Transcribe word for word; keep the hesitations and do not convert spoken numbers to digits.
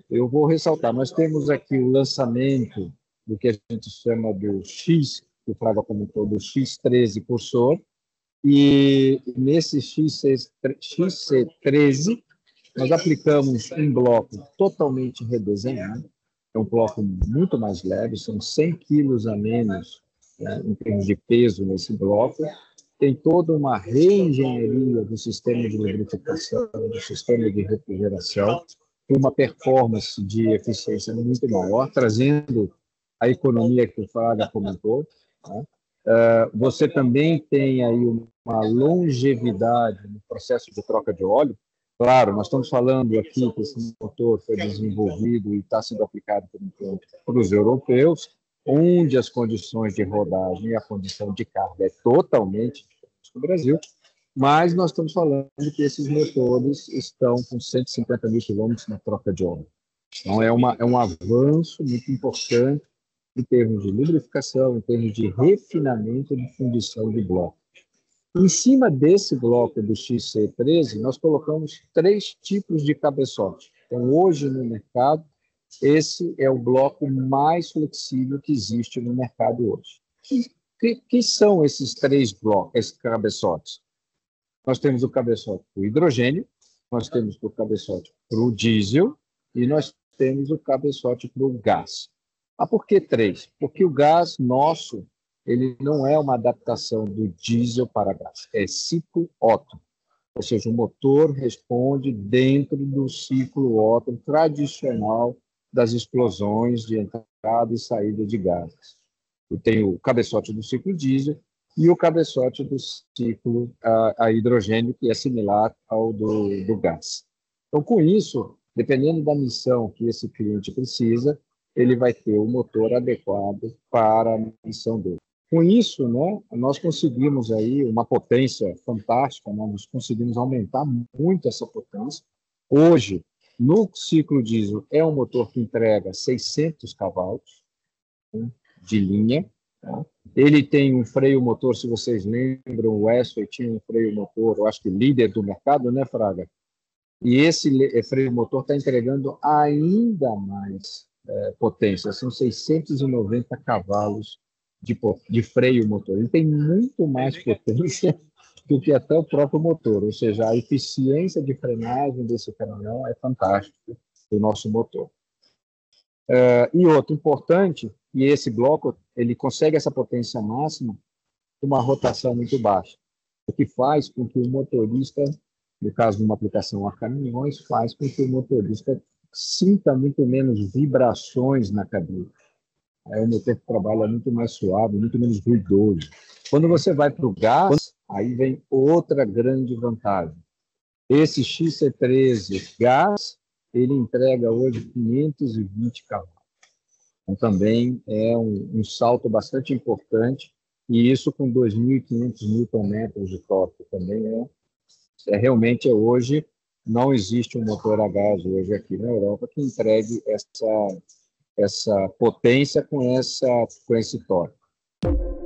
Eu vou ressaltar, nós temos aqui o lançamento do que a gente chama do X, que o Fraga comentou, do X treze cursor, e nesse X C treze nós aplicamos um bloco totalmente redesenhado, é um bloco muito mais leve, são cem quilos a menos, né, em termos de peso nesse bloco, tem toda uma reengenharia do sistema de lubrificação, do sistema de refrigeração, com uma performance de eficiência muito maior, trazendo a economia que o Fraga comentou, né? Uh, você também tem aí uma longevidade no processo de troca de óleo. Claro, nós estamos falando aqui que esse motor foi desenvolvido e está sendo aplicado, por enquanto, para os europeus, onde as condições de rodagem e a condição de carga é totalmente diferente do Brasil, mas nós estamos falando que esses motores estão com cento e cinquenta mil quilômetros na troca de óleo. Então, é, uma, é um avanço muito importante em termos de lubrificação, em termos de refinamento de fundição de bloco. Em cima desse bloco do X C treze, nós colocamos três tipos de cabeçote. Então, hoje no mercado, esse é o bloco mais flexível que existe no mercado hoje. Que, que são esses três blocos, esses cabeçotes? Nós temos o cabeçote para o hidrogênio, nós temos o cabeçote para o diesel e nós temos o cabeçote para o gás. Ah, por que três? Porque o gás nosso, ele não é uma adaptação do diesel para gás, é ciclo Otto. Ou seja, o motor responde dentro do ciclo Otto tradicional das explosões de entrada e saída de gases. Eu tenho o cabeçote do ciclo diesel e o cabeçote do ciclo a, a hidrogênio, que é similar ao do, do gás. Então, com isso, dependendo da missão que esse cliente precisa, ele vai ter o motor adequado para a missão dele. Com isso, né, nós conseguimos aí uma potência fantástica, né? Nós conseguimos aumentar muito essa potência. Hoje, no ciclo diesel, é um motor que entrega seiscentos cavalos, né, de linha. Tá? Ele tem um freio motor, se vocês lembram, o Westway tinha um freio motor, eu acho que líder do mercado, né, Fraga? E esse freio motor está entregando ainda mais é, potência, são seiscentos e noventa cavalos de, de freio motor. Ele tem muito mais potência do que até o próprio motor, ou seja, a eficiência de frenagem desse caminhão é fantástica do nosso motor. Uh, e outro importante, e esse bloco ele consegue essa potência máxima com uma rotação muito baixa, o que faz com que o motorista, no caso de uma aplicação a caminhões, faz com que o motorista sinta muito menos vibrações na cabine. Aí o motor trabalha muito mais suave, muito menos ruidoso. Quando você vai para o gás, aí vem outra grande vantagem. Esse X C treze gás, ele entrega hoje quinhentos e vinte cavalos. Então, também é um, um salto bastante importante, e isso com dois mil e quinhentos newton-metros de torque também é, é realmente é hoje não existe um motor a gás hoje aqui na Europa que entregue essa essa potência com essa com esse torque.